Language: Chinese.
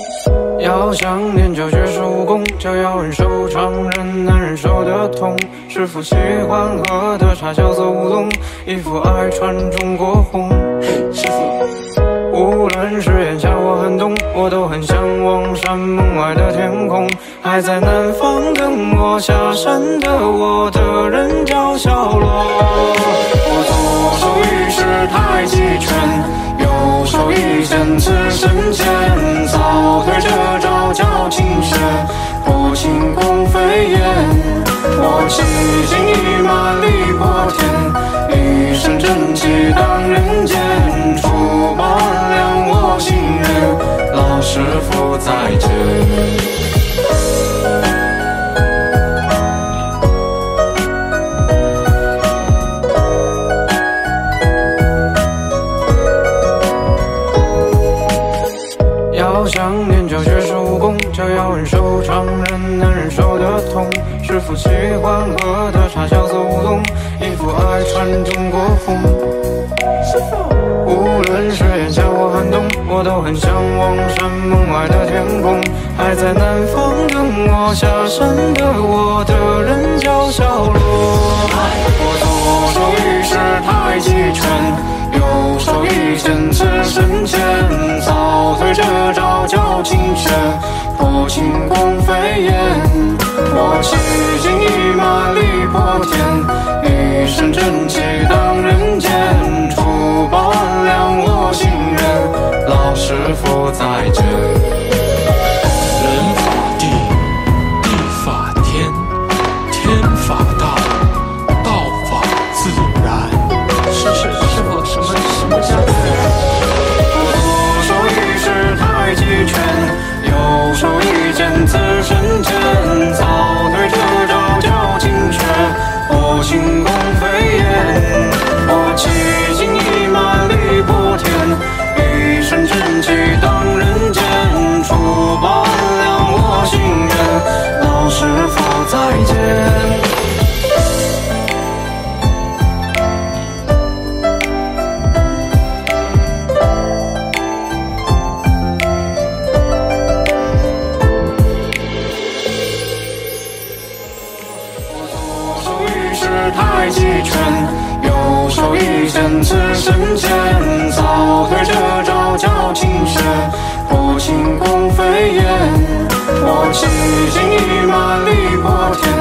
要想练就绝世武功，就要忍受常人难忍受的痛。师父喜欢喝的茶叫做乌龙，衣服爱穿中国红。师父，无论是炎夏或寒冬，我都很向往山门外的天空。还在南方等我下山的我的人叫小罗。我左手一式太极拳，右手一剑刺身前，早退这招叫清雪，破轻功飞燕。我骑尽一马力破天，一身正气当人间。出八两我心愿，老师傅再见。要想练就绝世武功，就要忍受常人难忍受的痛。师父喜欢喝的茶叫做乌龙，衣服爱穿中国红。无论是炎夏或寒冬，我都很向往山门外的天空。还在南方等我下山的我的人叫小罗。我左手一式太极拳，右手一剑刺身前，早退这招叫清雪，破轻功飞燕。我骑尽一马力破天，一身正气当人间。出八两我心愿，老师傅再见。 人法地，地法天，天法道，道法自然。 师傅，什么叫自然？左手一式太极拳，右手一剑刺身前，早退这招叫清雪，破轻功飞燕。我骑尽一马力破天，一身正气当人间。出八两我心愿，老师傅再见。太极拳，右手一剑刺身前，早退这招叫清雪，破轻功飞燕。我骑尽一马力破天，